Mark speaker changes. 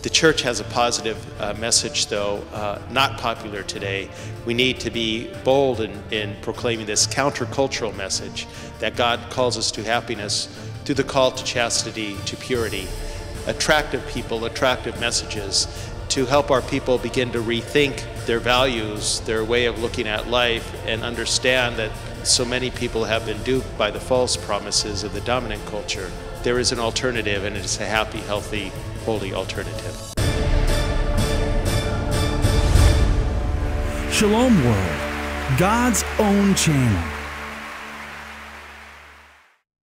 Speaker 1: The church has a positive message, though, not popular today. We need to be bold in proclaiming this countercultural message that God calls us to happiness through the call to chastity, to purity. Attractive people, attractive messages to help our people begin to rethink their values, their way of looking at life, and understand that so many people have been duped by the false promises of the dominant culture. There is an alternative, and it's a happy, healthy, holy alternative.
Speaker 2: Shalom World, God's own channel.